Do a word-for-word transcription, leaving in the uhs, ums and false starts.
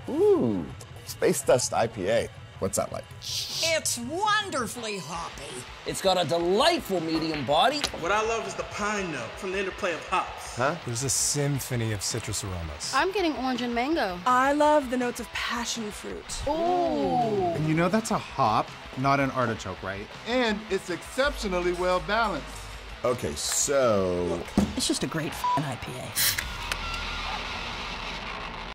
Ooh, Space Dust I P A. What's that like? It's wonderfully hoppy. It's got a delightful medium body. What I love is the pine note from the interplay of hops. Huh? There's a symphony of citrus aromas. I'm getting orange and mango. I love the notes of passion fruit. Ooh. And you know that's a hop, not an artichoke, right? And it's exceptionally well balanced. Okay, so... It's just a great f***ing I P A.